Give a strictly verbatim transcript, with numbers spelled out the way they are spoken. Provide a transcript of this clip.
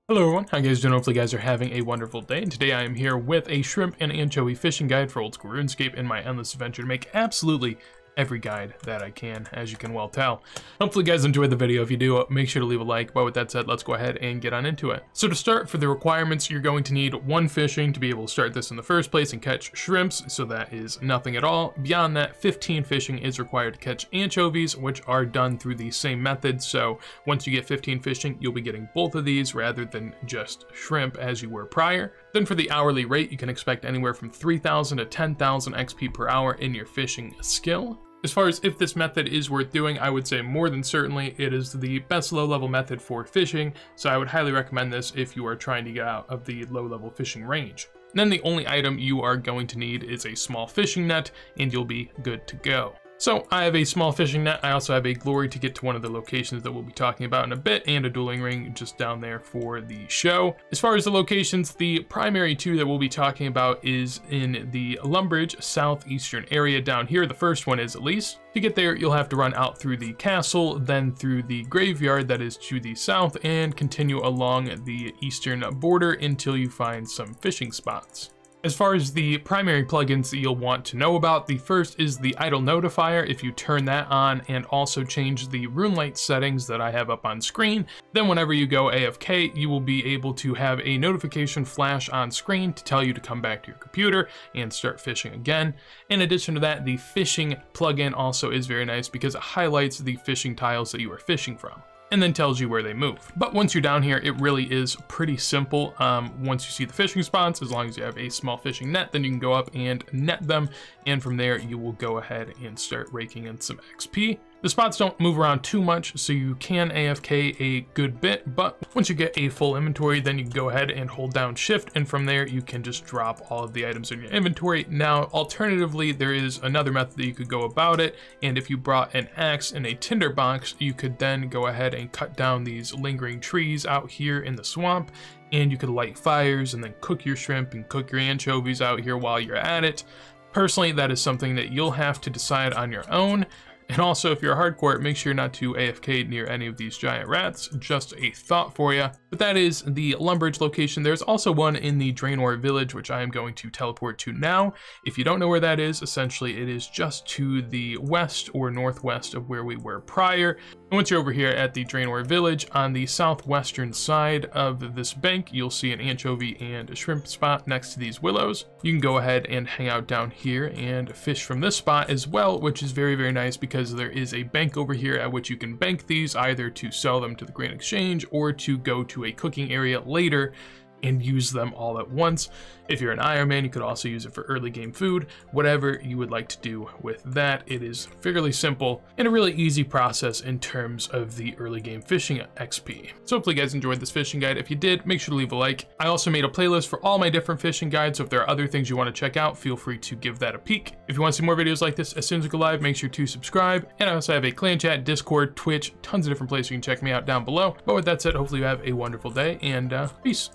Hello everyone, how you guys doing? Hopefully you guys are having a wonderful day, and today I am here with a shrimp and anchovy fishing guide for old school RuneScape in my endless adventure to make absolutely every guide that I can, as you can well tell. Hopefully you guys enjoyed the video. If you do, make sure to leave a like. But with that said, let's go ahead and get on into it. So to start, for the requirements, you're going to need one fishing to be able to start this in the first place and catch shrimps, so that is nothing at all. Beyond that, fifteen fishing is required to catch anchovies, which are done through the same method. So once you get fifteen fishing, you'll be getting both of these rather than just shrimp as you were prior. Then for the hourly rate, you can expect anywhere from three thousand to ten thousand X P per hour in your fishing skill. As far as if this method is worth doing, I would say more than certainly it is the best low-level method for fishing, so I would highly recommend this if you are trying to get out of the low-level fishing range. And then the only item you are going to need is a small fishing net, and you'll be good to go. So I have a small fishing net. I also have a glory to get to one of the locations that we'll be talking about in a bit, and a dueling ring just down there for the show. As far as the locations, the primary two that we'll be talking about is in the Lumbridge southeastern area down here. The first one is at least. To get there, you'll have to run out through the castle, then through the graveyard that is to the south, and continue along the eastern border until you find some fishing spots. As far as the primary plugins that you'll want to know about, the first is the idle notifier. If you turn that on and also change the rune light settings that I have up on screen, then whenever you go A F K, you will be able to have a notification flash on screen to tell you to come back to your computer and start fishing again. In addition to that, the fishing plugin also is very nice because it highlights the fishing tiles that you are fishing from and then tells you where they move. But once you're down here, it really is pretty simple. Um, once you see the fishing spots, as long as you have a small fishing net, then you can go up and net them, and from there you will go ahead and start raking in some X P. The spots don't move around too much, so you can A F K a good bit, but once you get a full inventory, then you can go ahead and hold down shift, and from there you can just drop all of the items in your inventory. Now, alternatively, there is another method that you could go about it, and if you brought an axe and a tinder box, you could then go ahead and cut down these lingering trees out here in the swamp, and you could light fires and then cook your shrimp and cook your anchovies out here while you're at it. Personally, that is something that you'll have to decide on your own. And also, if you're hardcore, make sure not to A F K near any of these giant rats. Just a thought for you. But that is the Lumbridge location. There's also one in the Draynor Village, which I am going to teleport to now. If you don't know where that is, essentially it is just to the west or northwest of where we were prior. And once you're over here at the Draynor Village, on the southwestern side of this bank, you'll see an anchovy and a shrimp spot next to these willows. You can go ahead and hang out down here and fish from this spot as well, which is very, very nice because there is a bank over here at which you can bank these either to sell them to the Grain Exchange or to go to a cooking area later and use them all at once. If you're an Iron Man, you could also use it for early game food. Whatever you would like to do with that, it is fairly simple and a really easy process in terms of the early game fishing X P. So hopefully you guys enjoyed this fishing guide. If you did, make sure to leave a like. I also made a playlist for all my different fishing guides, so if there are other things you want to check out, feel free to give that a peek. If you want to see more videos like this as soon as we go live, make sure to subscribe. And I also have a clan chat, Discord, Twitch, tons of different places you can check me out down below. But with that said, hopefully you have a wonderful day, and uh, peace.